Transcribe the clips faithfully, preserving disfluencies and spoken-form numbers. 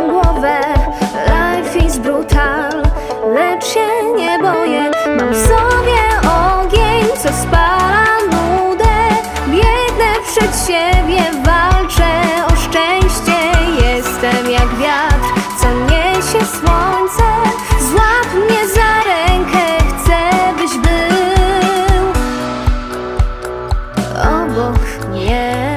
rozbijam głowę. Life is brutal, lecz się nie boję. Mam w sobie ogień, co spala nudę. Biegnę przed siebie, walczę o szczęście. Jestem jak wiatr, co niesie słońce. Złap mnie za rękę, chcę, byś był obok mnie.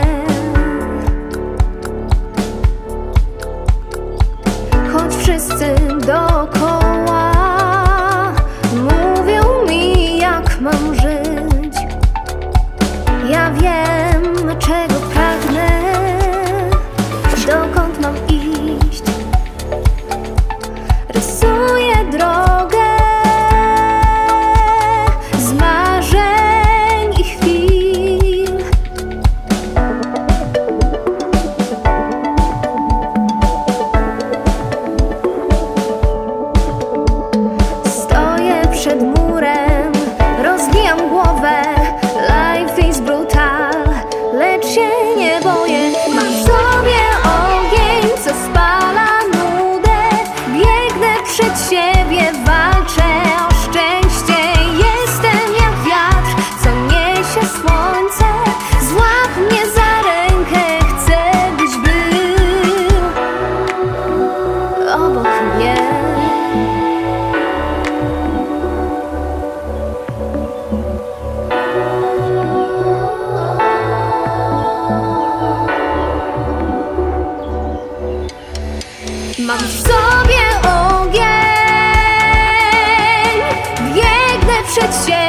Choć wszyscy dookoła mówią mi, jak mam żyć, ja wiem, czego pragnę, dokąd mam iść. Rysuję drogę z marzeń i chwil. Stoję przed murem, rozbijam głowę. Life is brutal, lecz się nie boję. Mam w sobie ogień, co spala nudę. Biegnę przed siebie, walczę o szczęście. Jestem jak wiatr, co niesie słońce. Złap mnie za rękę, chcę, byś był obok mnie. Mam w sobie ogień, biegnę przed siebie.